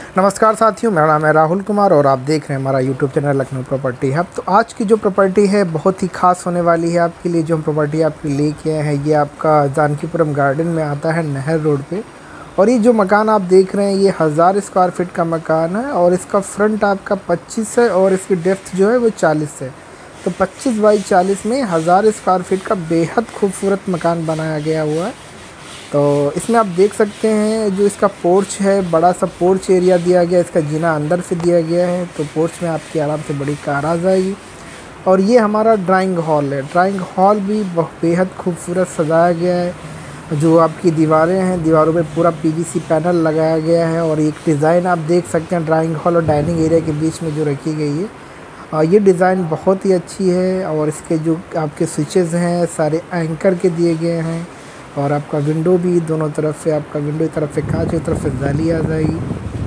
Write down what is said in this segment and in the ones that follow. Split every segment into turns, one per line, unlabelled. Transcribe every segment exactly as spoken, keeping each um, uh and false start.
नमस्कार साथियों, मेरा नाम है राहुल कुमार और आप देख रहे हैं हमारा YouTube channel Lucknow property hub. तो आज की जो प्रॉपर्टी है बहुत ही खास होने वाली है आपके लिए। जो हम प्रॉपर्टी आपके लिए लेके आए हैं ये आपका जानकीपुरम गार्डन में आता है, नहर रोड पे। और ये जो मकान आप देख रहे हैं ये हज़ार स्क्वायर फीट का मकान है और इसका फ्रंट आपका पच्चीस है और इसकी डेप्थ जो है वो चालीस है। तो पच्चीस बाई चालीस में हज़ार स्क्वायर फीट का बेहद खूबसूरत मकान बनाया गया हुआ है। तो इसमें आप देख सकते हैं जो इसका पोर्च है, बड़ा सा पोर्च एरिया दिया गया है। इसका जीना अंदर से दिया गया है तो पोर्च में आपकी आराम से बड़ी कार आ जाएगी। और ये हमारा ड्राइंग हॉल है। ड्राइंग हॉल भी बेहद खूबसूरत सजाया गया है। जो आपकी दीवारें हैं, दीवारों पे पूरा पीवीसी पैनल लगाया गया है और एक डिज़ाइन आप देख सकते हैं ड्राइंग हॉल और डाइनिंग एरिया के बीच में जो रखी गई है। और ये डिज़ाइन बहुत ही अच्छी है और इसके जो आपके स्विचेज़ हैं सारे एंकर के दिए गए हैं। और आपका विंडो भी दोनों तरफ से, आपका विंडो की तरफ से कांच की तरफ से जाली आ जाएगी।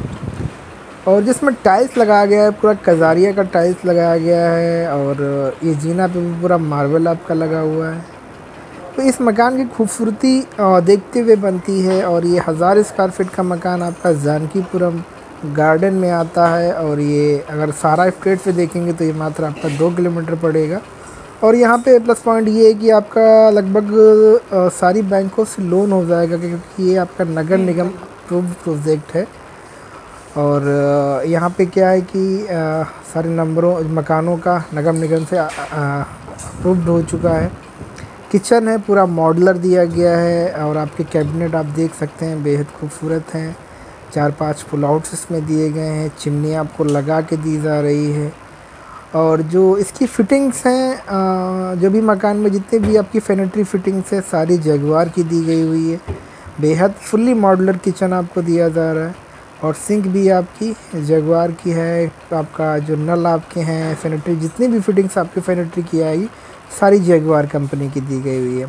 और जिसमें टाइल्स लगाया गया है, पूरा कजारिया का टाइल्स लगाया गया है और ये जीना पे भी पूरा मार्बल आपका लगा हुआ है। तो इस मकान की खूबसूरती देखते हुए बनती है। और ये हज़ार स्क्वायर फीट का मकान आपका जानकीपुरम गार्डन में आता है। और ये अगर सारा स्ट्रेट से देखेंगे तो ये मात्र आपका दो किलोमीटर पड़ेगा। और यहाँ पे प्लस पॉइंट ये है कि आपका लगभग आ, सारी बैंकों से लोन हो जाएगा क्योंकि ये आपका नगर निगम अप्रूव्ड प्रोजेक्ट है। और आ, यहाँ पे क्या है कि आ, सारे नंबरों मकानों का नगर निगम से अप्रूव्ड हो चुका है। किचन है पूरा मॉडुलर दिया गया है और आपके कैबिनेट आप देख सकते हैं बेहद खूबसूरत हैं। चार पांच पुल आउट्स इसमें दिए गए हैं। चिमनी आपको लगा के दी जा रही है। और जो इसकी फ़िटिंग्स हैं, जो भी मकान में जितने भी आपकी सैनिटरी फिटिंग्स है सारी जगुआर की दी गई हुई है। बेहद फुल्ली मॉडुलर किचन आपको दिया जा रहा है और सिंक भी आपकी जगुआर की है। आपका जो नल आपके हैं सैनिटरी, जितनी भी फिटिंग्स आपकी सैनिटरी की आएगी सारी जगुआर कंपनी की दी गई हुई है।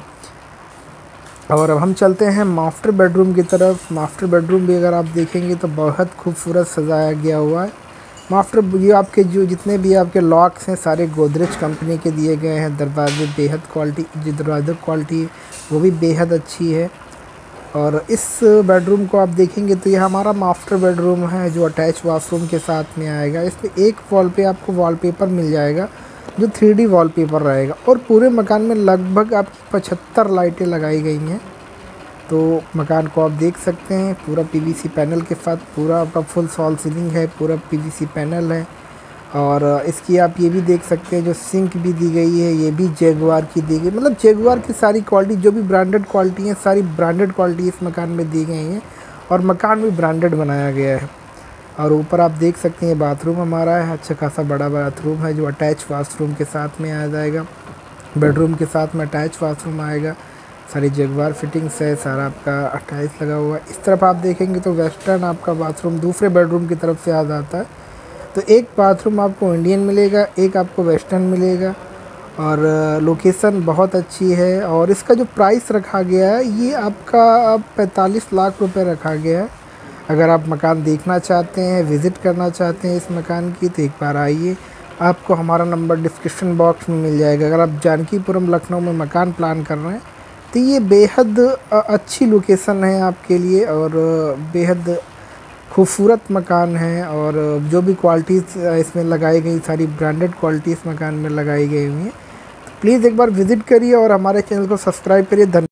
और अब हम चलते हैं मास्टर बेडरूम की तरफ। मास्टर बेडरूम भी अगर आप देखेंगे तो बहुत खूबसूरत सजाया गया हुआ है। मास्टर ये आपके जो जितने भी आपके लॉक्स हैं सारे गोदरेज कंपनी के दिए गए हैं। दरवाजे बेहद क्वालिटी, जो दरवाजे क्वालिटी वो भी बेहद अच्छी है। और इस बेडरूम को आप देखेंगे तो ये हमारा मास्टर बेडरूम है जो अटैच वाशरूम के साथ में आएगा। इस पर एक वॉल पे आपको वॉलपेपर मिल जाएगा जो थ्री डी वॉलपेपर रहेगा। और पूरे मकान में लगभग आपकी पचहत्तर लाइटें लगाई गई हैं। तो मकान को आप देख सकते हैं पूरा पीवीसी पैनल के साथ, पूरा आपका फुल सॉल सीलिंग है, पूरा पीवीसी पैनल है। और इसकी आप ये भी देख सकते हैं जो सिंक भी दी गई है ये भी जगुआर की दी गई। मतलब जगुआर की सारी क्वालिटी, जो भी ब्रांडेड क्वालिटी है सारी ब्रांडेड क्वालिटी इस मकान में दी गई हैं। और मकान भी ब्रांडेड बनाया गया है। और ऊपर आप देख सकते हैं बाथरूम हमारा है, अच्छा खासा बड़ा बाथरूम है जो अटैच वाशरूम के साथ में आ जाएगा। बेडरूम के साथ में अटैच वाशरूम आएगा। सारी जगुआर फिटिंग्स है, सारा आपका टाइल्स लगा हुआ है। इस तरफ आप देखेंगे तो वेस्टर्न आपका बाथरूम दूसरे बेडरूम की तरफ से आ जाता है। तो एक बाथरूम आपको इंडियन मिलेगा, एक आपको वेस्टर्न मिलेगा। और लोकेशन बहुत अच्छी है। और इसका जो प्राइस रखा गया है ये आपका अब पैंतालीस लाख रुपए रखा गया है। अगर आप मकान देखना चाहते हैं, विज़िट करना चाहते हैं इस मकान की तो एक बार आइए। आपको हमारा नंबर डिस्क्रिप्शन बॉक्स में मिल जाएगा। अगर आप जानकीपुरम लखनऊ में मकान प्लान कर रहे हैं तो ये बेहद अच्छी लोकेशन है आपके लिए और बेहद खूबसूरत मकान है। और जो भी क्वालिटीज़ इसमें लगाई गई सारी ब्रांडेड क्वालिटी इस मकान में लगाई गई हुई हैं। तो प्लीज़ एक बार विज़िट करिए और हमारे चैनल को सब्सक्राइब करिए। धन्यवाद।